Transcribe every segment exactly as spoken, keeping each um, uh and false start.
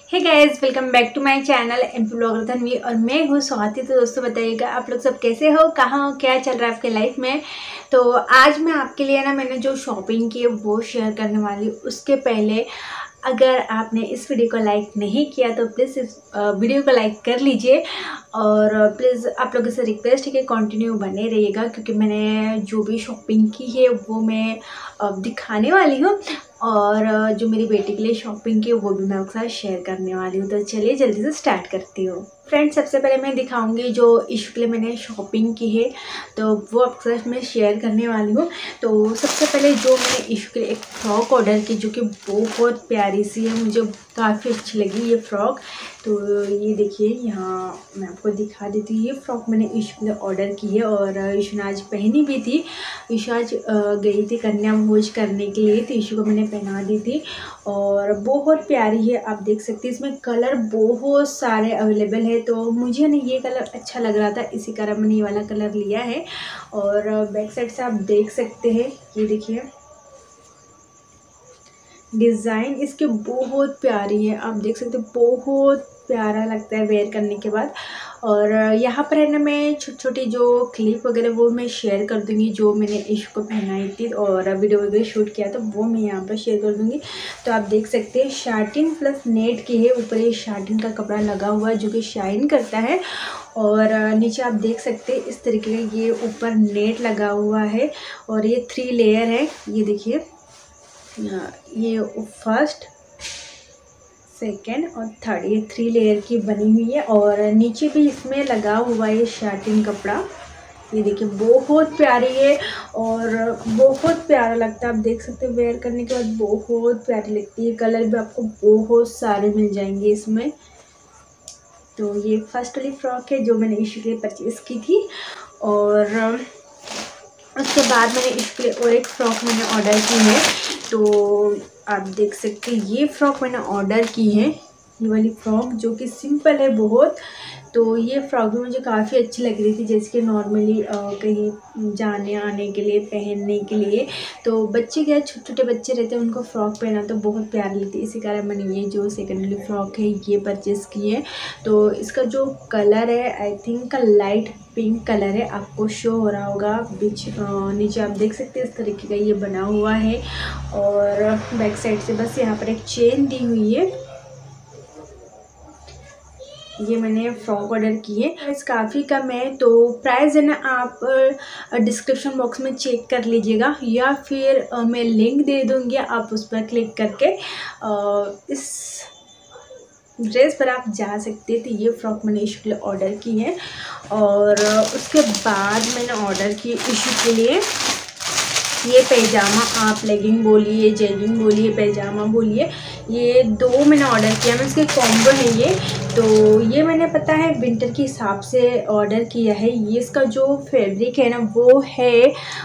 Hey guys, welcome back to my channel MP blogger Tanvi और मैं हूँ स्वाति। तो दोस्तों बताइएगा आप लोग सब कैसे हो, कहाँ हो, क्या चल रहा है आपके लाइफ में। तो आज मैं आपके लिए ना मैंने जो शॉपिंग की है वो शेयर करने वाली हूँ। उसके पहले अगर आपने इस वीडियो को लाइक नहीं किया तो प्लीज़ इस वीडियो को लाइक कर लीजिए और प्लीज़ आप लोगों से रिक्वेस्ट है कि कंटिन्यू बने रहिएगा, क्योंकि मैंने जो भी शॉपिंग की है वो मैं दिखाने वाली हूँ और जो मेरी बेटी के लिए शॉपिंग की वो भी मैं आपके साथ शेयर करने वाली हूँ। तो चलिए जल्दी से स्टार्ट करती हूँ। फ्रेंड्स, सबसे पहले मैं दिखाऊंगी जो इशू के लिए मैंने शॉपिंग की है तो वो आपके साथ मैं शेयर करने वाली हूँ। तो सबसे पहले जो मैंने इशू के लिए एक फ़्रॉक ऑर्डर की जो कि बहुत प्यारी सी है, मुझे काफ़ी अच्छी लगी ये फ़्रॉक। तो ये देखिए, यहाँ मैं आपको दिखा देती हूँ। ये फ़्रॉक मैंने इशू के लिए ऑर्डर की है और इशू ने आज पहनी भी थी। इशू आज गई थी कन्या भोज करने के लिए तो इशू को मैंने पहना दी थी और बहुत प्यारी है। आप देख सकते हैं इसमें कलर बहुत सारे अवेलेबल है, तो मुझे ना ये कलर अच्छा लग रहा था, इसी कारण मैंने ये वाला कलर लिया है। और बैक साइड से आप देख सकते हैं, ये देखिए डिज़ाइन इसके बहुत प्यारी है। आप देख सकते हो बहुत प्यारा लगता है वेयर करने के बाद। और यहाँ पर है ना मैं छोटी छोटी जो क्लिप वगैरह वो मैं शेयर कर दूँगी, जो मैंने इशू को पहनाई थी और वीडियो वगैरह शूट किया तो वो मैं यहाँ पर शेयर कर दूँगी। तो आप देख सकते हैं शार्टिन प्लस नेट की है, ऊपर ये शार्टिन का कपड़ा लगा हुआ है जो कि शाइन करता है और नीचे आप देख सकते हैं इस तरीके का ये ऊपर नेट लगा हुआ है और ये थ्री लेयर है। ये देखिए, ये फर्स्ट सेकेंड और थर्ड ये थ्री लेयर की बनी हुई है और नीचे भी इसमें लगा हुआ है शार्टिन कपड़ा। ये देखिए बहुत प्यारी है और बहुत प्यारा लगता है। आप देख सकते हैं वेयर करने के बाद बहुत प्यारी लगती है। कलर भी आपको बहुत सारे मिल जाएंगे इसमें। तो ये फर्स्ट वाली फ्रॉक है जो मैंने इशू के लिए परचेज़ की थी और उसके बाद मैंने इसके लिए और एक फ़्रॉक मैंने ऑर्डर की है। तो आप देख सकते हैं ये फ़्रॉक मैंने ऑर्डर की है, ये वाली फ़्रॉक जो कि सिंपल है बहुत। तो ये फ़्रॉक भी मुझे काफ़ी अच्छी लग रही थी, जैसे कि नॉर्मली कहीं जाने आने के लिए पहनने के लिए। तो बच्चे क्या छोटे छोटे बच्चे रहते हैं, उनको फ़्रॉक पहना तो बहुत प्यारी लगती है, इसी कारण मैंने ये जो सेकेंड वाली फ़्रॉक है ये परचेज़ की है। तो इसका जो कलर है I think light pink colour है, आपको शो हो रहा होगा बीच नीचे आप देख सकते हैं इस तरीके का ये बना हुआ है। और बैक साइड से बस यहाँ पर एक चेन दी हुई है। ये मैंने फ्रॉक ऑर्डर की है, प्राइस काफ़ी कम है। तो प्राइस है ना आप डिस्क्रिप्शन बॉक्स में चेक कर लीजिएगा या फिर आ, मैं लिंक दे दूँगी, आप उस पर क्लिक करके आ, इस ड्रेस पर आप जा सकते हैं। तो ये फ्रॉक मैंने इशू के लिए ऑर्डर की है और उसके बाद मैंने ऑर्डर की इशू के लिए ये पैजामा, आप लेगिंग बोलिए, जेगिंग बोलिए, पैजामा बोलिए, ये दो मैंने ऑर्डर किया। मैं इसके कॉम्बो है ये। तो ये मैंने पता है विंटर के हिसाब से ऑर्डर किया है। ये इसका जो फैब्रिक है ना वो है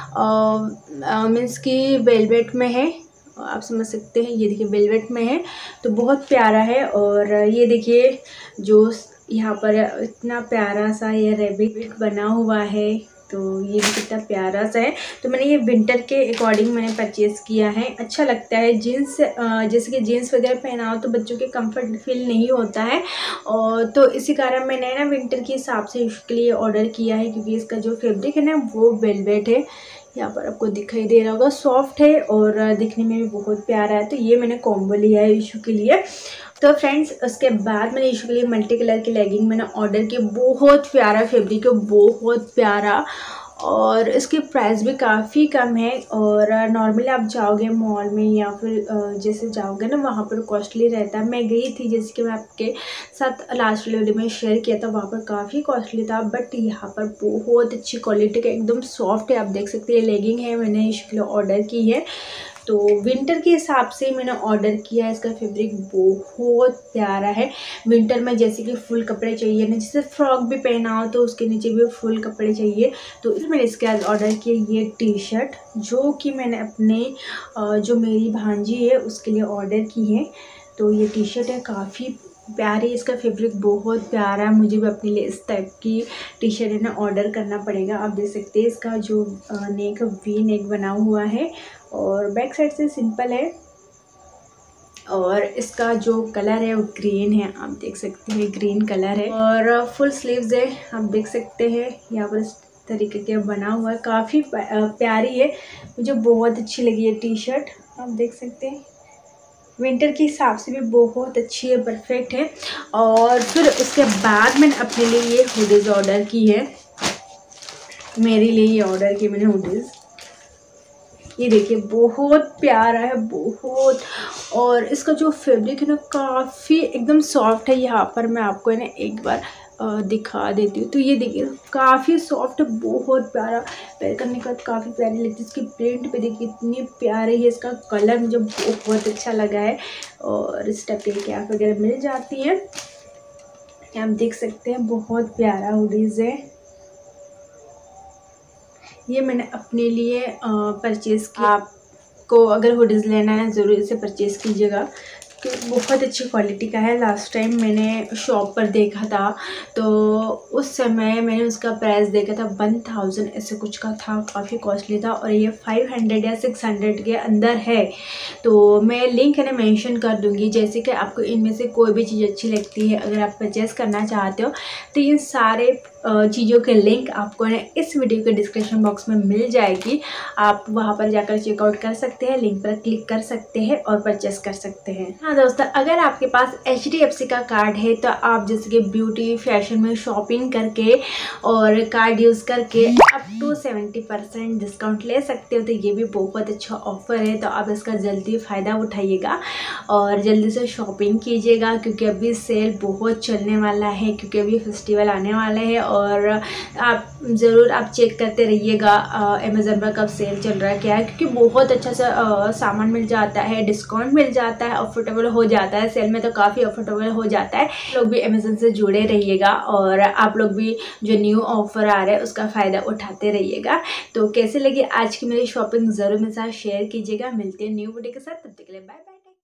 मीन्स की वेलवेट में है, आप समझ सकते हैं। ये देखिए वेलवेट में है तो बहुत प्यारा है। और ये देखिए जो यहाँ पर इतना प्यारा सा ये रैबिट बना हुआ है, तो ये भी कितना प्यारा सा है। तो मैंने ये विंटर के अकॉर्डिंग मैंने परचेज़ किया है, अच्छा लगता है। जीन्स जैसे कि जीन्स वगैरह पहनाओ तो बच्चों के कंफर्ट फील नहीं होता है और तो इसी कारण मैंने ना विंटर के हिसाब से इसके लिए ऑर्डर किया है, क्योंकि इसका जो फैब्रिक है ना वो वेलवेट है। यहाँ पर आपको दिखाई दे रहा होगा, सॉफ्ट है और दिखने में भी बहुत प्यारा है। तो ये मैंने कॉम्बो लिया है इशू के लिए। तो फ्रेंड्स, उसके बाद मैंने इशू के लिए मल्टी कलर की लेगिंग मैंने ऑर्डर की। बहुत प्यारा फैब्रिक है, बहुत प्यारा और इसकी प्राइस भी काफ़ी कम है। और नॉर्मली आप जाओगे मॉल में या फिर जैसे जाओगे ना वहाँ पर कॉस्टली रहता है। मैं गई थी, जैसे कि मैं आपके साथ लास्ट वीडियो में शेयर किया था, वहाँ पर काफ़ी कॉस्टली था, बट यहाँ पर बहुत अच्छी क्वालिटी का एकदम सॉफ्ट है। आप देख सकते हैं लेगिंग है, मैंने इसके लिए ऑर्डर की है। तो विंटर के हिसाब से मैंने ऑर्डर किया है। इसका फैब्रिक बहुत प्यारा है। विंटर में जैसे कि फुल कपड़े चाहिए ना, जैसे फ्रॉक भी पहना हो तो उसके नीचे भी फुल कपड़े चाहिए, तो इसमें मैंने इसके बाद ऑर्डर किया ये टी शर्ट, जो कि मैंने अपने जो मेरी भांजी है उसके लिए ऑर्डर की है। तो ये टी शर्ट है, काफ़ी प्यारी, इसका फैब्रिक बहुत प्यारा है। मुझे भी अपने लिए इस टाइप की टी शर्ट है ना ऑर्डर करना पड़ेगा। आप देख सकते हैं इसका जो नेक वी नेक बना हुआ है और बैक साइड से सिंपल है। और इसका जो कलर है वो ग्रीन है, आप देख सकते हैं ग्रीन कलर है। और फुल स्लीव्स है, आप देख सकते हैं यहाँ पर इस तरीके के बना हुआ है, काफ़ी प्यारी है, मुझे बहुत अच्छी लगी है टी शर्ट। आप देख सकते हैं विंटर के हिसाब से भी बहुत अच्छी है, परफेक्ट है। और फिर उसके बाद मैंने अपने लिए ये हुडीज़ ऑर्डर की है, मेरे लिए ये ऑर्डर की मैंने हुडीज़। ये देखिए बहुत प्यारा है बहुत, और इसका जो फैब्रिक है ना काफ़ी एकदम सॉफ्ट है। यहाँ पर मैं आपको है ना एक बार दिखा देती हूँ, तो ये देखिए काफ़ी सॉफ्ट है, बहुत प्यारा, पैर करने के बाद काफ़ी प्यारी लगती है। इसकी प्रिंट पे देखिए इतनी प्यारी है, इसका कलर मुझे बहुत अच्छा लगा है। और इस टाइप के कैप वगैरह मिल जाती हैं, आप देख सकते हैं बहुत प्यारा हुडीज़ है। ये मैंने अपने लिए परचेज़ किया। आपको अगर हुडीज़ लेना है ज़रूर इसे परचेज़ कीजिएगा, कि बहुत अच्छी क्वालिटी का है। लास्ट टाइम मैंने शॉप पर देखा था तो उस समय मैंने उसका प्राइस देखा था वन थाउजेंड ऐसे कुछ का था, काफ़ी कॉस्टली था। और ये फाइव हंड्रेड या सिक्स हंड्रेड के अंदर है। तो मैं लिंक है ना मेंशन कर दूँगी, जैसे कि आपको इनमें से कोई भी चीज़ अच्छी लगती है, अगर आप परचेज़ करना चाहते हो तो इन सारे चीज़ों के लिंक आपको ना इस वीडियो के डिस्क्रिप्शन बॉक्स में मिल जाएगी। आप वहाँ पर जाकर चेकआउट कर सकते हैं, लिंक पर क्लिक कर सकते हैं और परचेस कर सकते हैं। हाँ दोस्तों, अगर आपके पास एच डी एफ सी का कार्ड है तो आप जैसे कि ब्यूटी फैशन में शॉपिंग करके और कार्ड यूज़ करके up to seventy percent discount ले सकते हो। तो ये भी बहुत अच्छा ऑफर है, तो आप इसका जल्दी फ़ायदा उठाइएगा और जल्दी से शॉपिंग कीजिएगा, क्योंकि अभी सेल बहुत चलने वाला है, क्योंकि अभी फेस्टिवल आने वाला है। और आप ज़रूर आप चेक करते रहिएगा अमेज़न पर कब सेल चल रहा है क्या है, क्योंकि बहुत अच्छा सा सामान मिल जाता है, डिस्काउंट मिल जाता है, अफोर्डेबल हो जाता है। सेल में तो काफ़ी अफोर्डेबल हो जाता है। लोग भी अमेज़न से जुड़े रहिएगा और आप लोग भी जो न्यू ऑफ़र आ रहा है उसका फ़ायदा उठाते रहिएगा। तो कैसे लगी आज की मेरी शॉपिंग ज़रूर मेरे साथ शेयर कीजिएगा। मिलते हैं न्यू वीडियो के साथ, तब तक के लिए बाय बाय।